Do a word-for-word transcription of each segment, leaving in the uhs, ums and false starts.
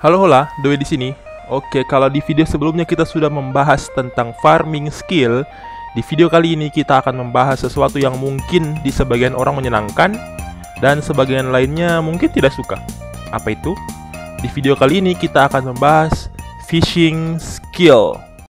Halo hola, Dewi di sini. Oke, kalau di video sebelumnya kita sudah membahas tentang farming skill, di video kali ini kita akan membahas sesuatu yang mungkin di sebagian orang menyenangkan dan sebagian lainnya mungkin tidak suka. Apa itu? Di video kali ini kita akan membahas fishing skill.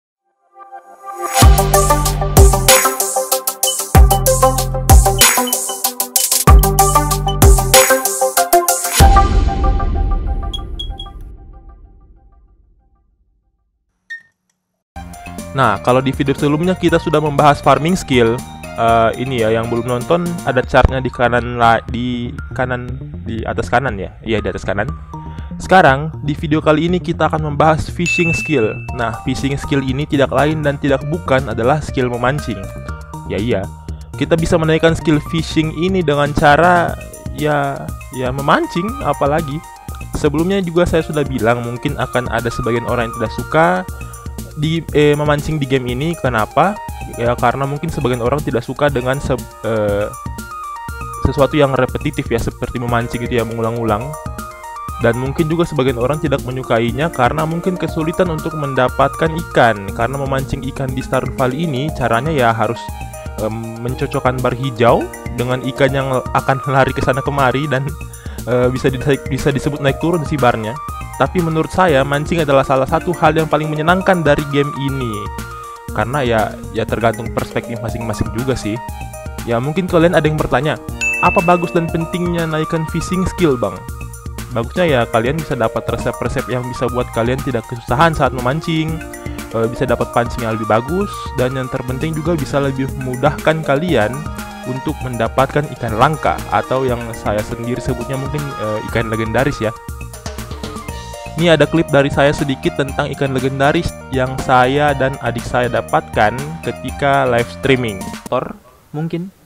Nah, kalau di video sebelumnya kita sudah membahas farming skill. Uh, ini ya, yang belum nonton ada chartnya di kanan la di kanan di atas kanan ya. Iya, di atas kanan. Sekarang di video kali ini kita akan membahas fishing skill. Nah, fishing skill ini tidak lain dan tidak bukan adalah skill memancing. Ya iya, kita bisa menaikkan skill fishing ini dengan cara ya ya memancing, apalagi. Sebelumnya juga saya sudah bilang mungkin akan ada sebagian orang yang tidak suka di eh, memancing di game ini. Kenapa? Ya karena mungkin sebagian orang tidak suka dengan se eh, sesuatu yang repetitif ya, seperti memancing itu ya, mengulang-ulang. Dan mungkin juga sebagian orang tidak menyukainya karena mungkin kesulitan untuk mendapatkan ikan. Karena memancing ikan di Stardew Valley ini caranya ya harus eh, mencocokkan bar hijau dengan ikan yang akan lari ke sana kemari dan eh, bisa di bisa disebut naik turun si barnya. Tapi menurut saya mancing adalah salah satu hal yang paling menyenangkan dari game ini. Karena ya ya tergantung perspektif masing-masing juga sih. Ya mungkin kalian ada yang bertanya, apa bagus dan pentingnya naikkan fishing skill, Bang? Bagusnya ya kalian bisa dapat resep-resep yang bisa buat kalian tidak kesusahan saat memancing, bisa dapat pancing yang lebih bagus, dan yang terpenting juga bisa lebih memudahkan kalian untuk mendapatkan ikan langka, atau yang saya sendiri sebutnya mungkin uh, ikan legendaris ya. Ini ada klip dari saya sedikit tentang ikan legendaris yang saya dan adik saya dapatkan ketika live streaming. Thor mungkin.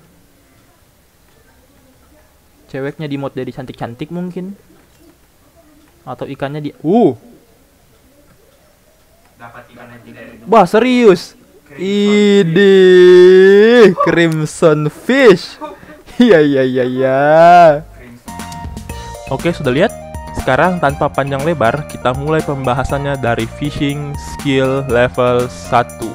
Ceweknya di mod jadi cantik-cantik mungkin. Atau ikannya di Uh. Dapat ikan yang tidak hidup. Wah, serius. Idih, crimson fish. Iya iya iya iya. Oke, sudah lihat? Sekarang tanpa panjang lebar, kita mulai pembahasannya dari fishing skill level satu.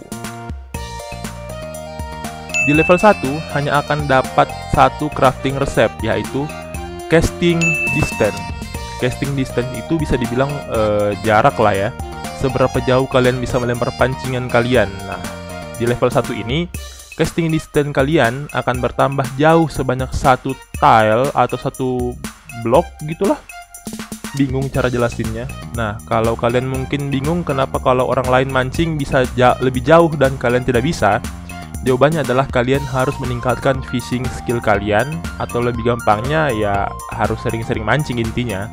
Di level satu hanya akan dapat satu crafting resep, yaitu casting distance. Casting distance itu bisa dibilang eh, jarak lah ya, seberapa jauh kalian bisa melempar pancingan kalian. Nah, di level satu ini, casting distance kalian akan bertambah jauh sebanyak satu tile atau satu blok gitulah. Bingung cara jelasinnya. Nah, kalau kalian mungkin bingung kenapa kalau orang lain mancing bisa ja lebih jauh dan kalian tidak bisa, jawabannya adalah kalian harus meningkatkan fishing skill kalian, atau lebih gampangnya ya harus sering-sering mancing intinya.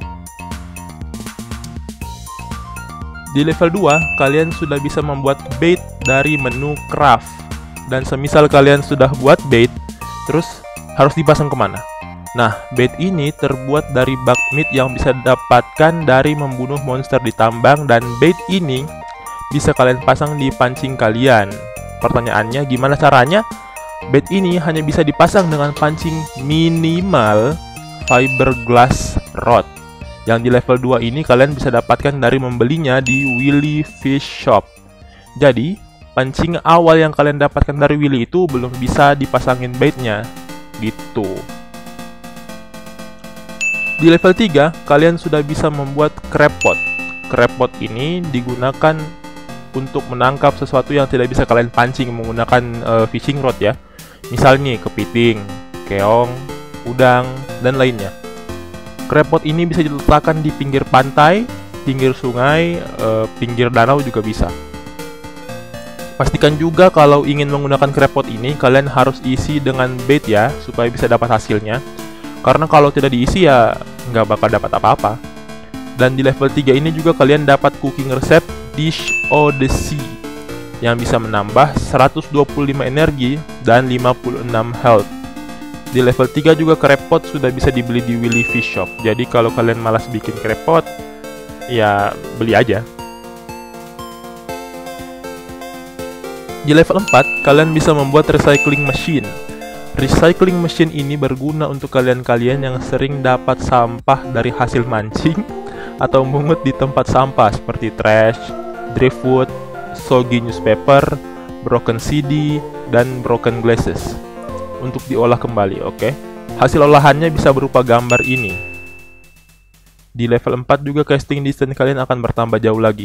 Di level dua, kalian sudah bisa membuat bait dari menu craft. Dan semisal kalian sudah buat bait, terus harus dipasang kemana? Nah, bait ini terbuat dari bug meat yang bisa didapatkan dari membunuh monster di tambang, dan bait ini bisa kalian pasang di pancing kalian. Pertanyaannya, gimana caranya? Bait ini hanya bisa dipasang dengan pancing minimal fiberglass rod. Yang di level dua ini kalian bisa dapatkan dari membelinya di Willy Fish Shop. Jadi, pancing awal yang kalian dapatkan dari Willy itu belum bisa dipasangin baitnya. Gitu. Di level tiga, kalian sudah bisa membuat crab pot. Crab pot ini digunakan untuk menangkap sesuatu yang tidak bisa kalian pancing menggunakan uh, fishing rod ya. Misalnya kepiting, keong, udang, dan lainnya. Crab pot ini bisa diletakkan di pinggir pantai, pinggir sungai, uh, pinggir danau juga bisa. Pastikan juga kalau ingin menggunakan crab pot ini, kalian harus isi dengan bait ya, supaya bisa dapat hasilnya. Karena kalau tidak diisi ya nggak bakal dapat apa-apa. Dan di level tiga ini juga kalian dapat cooking resep Dish Odyssey yang bisa menambah seratus dua puluh lima energi dan lima puluh enam health. Di level tiga juga crab pot sudah bisa dibeli di Willy Fish Shop. Jadi kalau kalian malas bikin crab pot, ya beli aja. Di level empat, kalian bisa membuat recycling machine. Recycling machine ini berguna untuk kalian-kalian yang sering dapat sampah dari hasil mancing atau mungut di tempat sampah seperti trash, driftwood, soggy newspaper, broken C D, dan broken glasses untuk diolah kembali. Oke, hasil olahannya bisa berupa gambar ini. Di level empat juga casting distance kalian akan bertambah jauh lagi.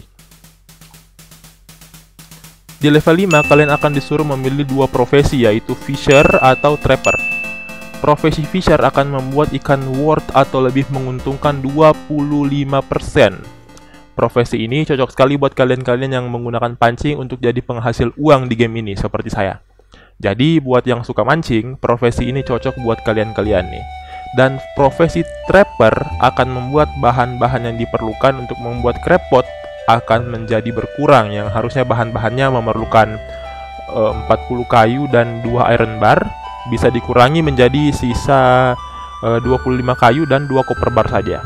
Di level lima kalian akan disuruh memilih dua profesi, yaitu fisher atau trapper. Profesi fisher akan membuat ikan worth atau lebih menguntungkan dua puluh lima persen. Profesi ini cocok sekali buat kalian-kalian yang menggunakan pancing untuk jadi penghasil uang di game ini, seperti saya. Jadi, buat yang suka mancing, profesi ini cocok buat kalian-kalian nih. Dan profesi trapper akan membuat bahan-bahan yang diperlukan untuk membuat crab pot akan menjadi berkurang, yang harusnya bahan-bahannya memerlukan uh, empat puluh kayu dan dua iron bar, bisa dikurangi menjadi sisa uh, dua puluh lima kayu dan dua copper bar saja.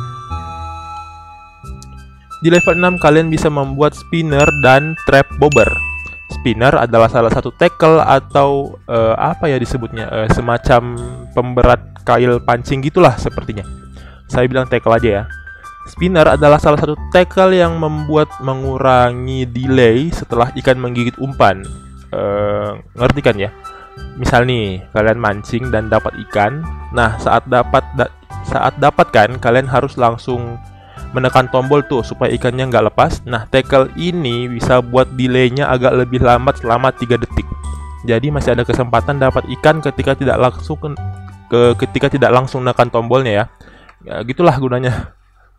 Di level enam kalian bisa membuat spinner dan trap bobber. Spinner adalah salah satu tackle atau uh, apa ya disebutnya, uh, semacam pemberat kail pancing gitulah sepertinya. Saya bilang tackle aja ya. Spinner adalah salah satu tackle yang membuat mengurangi delay setelah ikan menggigit umpan. Uh, ngerti kan ya? Misal nih, kalian mancing dan dapat ikan. Nah, saat dapat da saat dapat kan, kalian harus langsung menekan tombol tuh supaya ikannya nggak lepas. Nah, tackle ini bisa buat delaynya agak lebih lambat selama tiga detik. Jadi masih ada kesempatan dapat ikan ketika tidak langsung ke ketika tidak langsung menekan tombolnya ya. Ya gitulah gunanya.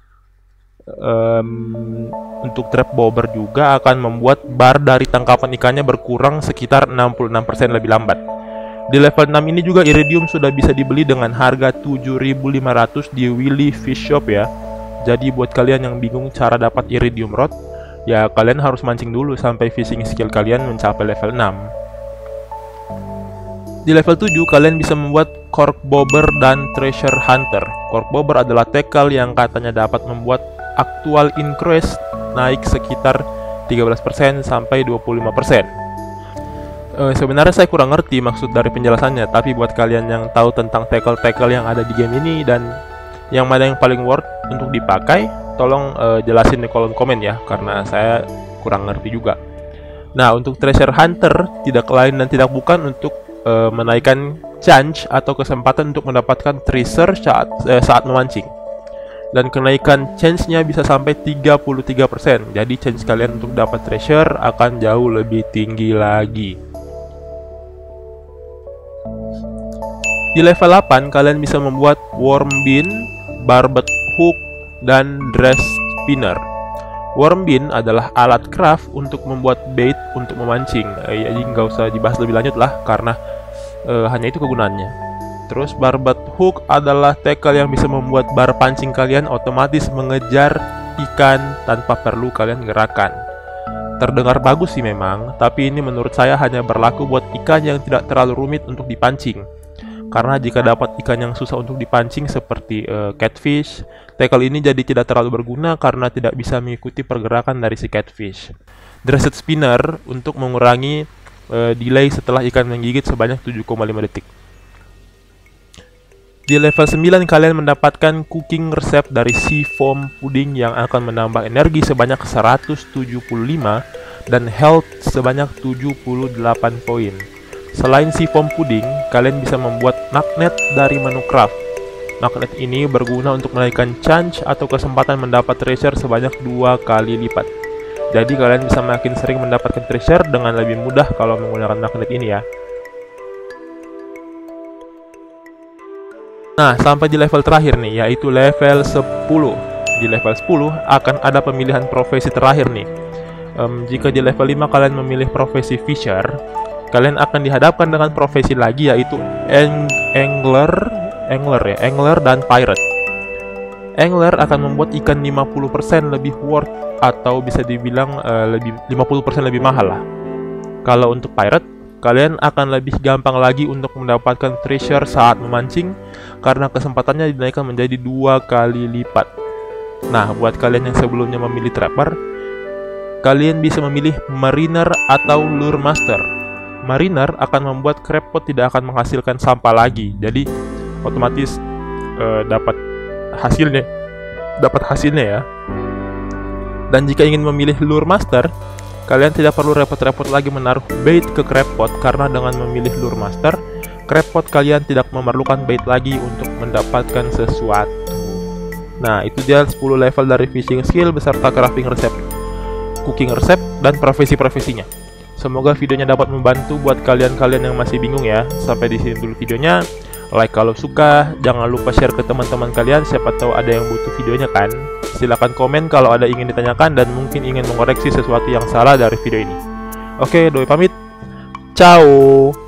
Um, untuk trap bobber juga akan membuat bar dari tangkapan ikannya berkurang sekitar enam puluh enam persen lebih lambat. Di level enam ini juga iridium sudah bisa dibeli dengan harga tujuh ribu lima ratus di Willy Fish Shop ya. Jadi buat kalian yang bingung cara dapat iridium rod, ya kalian harus mancing dulu sampai fishing skill kalian mencapai level enam. Di level tujuh kalian bisa membuat cork bobber dan treasure hunter. Cork bobber adalah tackle yang katanya dapat membuat actual increase naik sekitar tiga belas persen sampai dua puluh lima persen. E, sebenarnya saya kurang ngerti maksud dari penjelasannya, tapi buat kalian yang tahu tentang tackle-tackle yang ada di game ini dan yang mana yang paling worth untuk dipakai, tolong e, jelasin di kolom komen ya, karena saya kurang ngerti juga. Nah, untuk treasure hunter tidak lain dan tidak bukan untuk e, menaikkan chance atau kesempatan untuk mendapatkan treasure saat e, saat memancing. Dan kenaikan chance-nya bisa sampai tiga puluh tiga persen. Jadi chance kalian untuk dapat treasure akan jauh lebih tinggi lagi. Di level delapan kalian bisa membuat worm bean, barbed hook, dan dress spinner. Worm bean adalah alat craft untuk membuat bait untuk memancing. Eh, jadi nggak usah dibahas lebih lanjut lah, karena eh, hanya itu kegunaannya. Terus barbed hook adalah tackle yang bisa membuat bar pancing kalian otomatis mengejar ikan tanpa perlu kalian gerakan. Terdengar bagus sih memang, tapi ini menurut saya hanya berlaku buat ikan yang tidak terlalu rumit untuk dipancing. Karena jika dapat ikan yang susah untuk dipancing seperti uh, catfish, tackle ini jadi tidak terlalu berguna karena tidak bisa mengikuti pergerakan dari si catfish. Dressed spinner untuk mengurangi uh, delay setelah ikan menggigit sebanyak tujuh koma lima detik. Di level sembilan kalian mendapatkan cooking resep dari sea foam pudding yang akan menambah energi sebanyak seratus tujuh puluh lima dan health sebanyak tujuh puluh delapan poin. Selain sea foam pudding, kalian bisa membuat magnet dari menu craft. Magnet ini berguna untuk menaikkan chance atau kesempatan mendapat treasure sebanyak dua kali lipat. Jadi kalian bisa makin sering mendapatkan treasure dengan lebih mudah kalau menggunakan magnet ini ya. Nah, sampai di level terakhir nih, yaitu level sepuluh. Di level sepuluh akan ada pemilihan profesi terakhir nih. Um, jika di level lima kalian memilih profesi fisher, kalian akan dihadapkan dengan profesi lagi yaitu ang angler, angler ya, angler dan pirate. Angler akan membuat ikan lima puluh persen lebih worth atau bisa dibilang uh, lebih lima puluh persen lebih mahal lah. Kalau untuk pirate, kalian akan lebih gampang lagi untuk mendapatkan treasure saat memancing karena kesempatannya dinaikkan menjadi dua kali lipat. Nah, buat kalian yang sebelumnya memilih trapper, kalian bisa memilih mariner atau lure master. Mariner akan membuat crab pot tidak akan menghasilkan sampah lagi, jadi otomatis uh, dapat hasilnya dapat hasilnya ya. Dan jika ingin memilih lure master, kalian tidak perlu repot-repot lagi menaruh bait ke crab pot, karena dengan memilih lure master, crab pot kalian tidak memerlukan bait lagi untuk mendapatkan sesuatu. Nah, itu dia sepuluh level dari fishing skill beserta crafting resep, cooking resep, dan profesi-profesinya. Semoga videonya dapat membantu buat kalian-kalian yang masih bingung ya. Sampai di sini dulu videonya. Like kalau suka, jangan lupa share ke teman-teman kalian, siapa tahu ada yang butuh videonya kan. Silahkan komen kalau ada ingin ditanyakan dan mungkin ingin mengoreksi sesuatu yang salah dari video ini. Oke, Doi pamit. Ciao.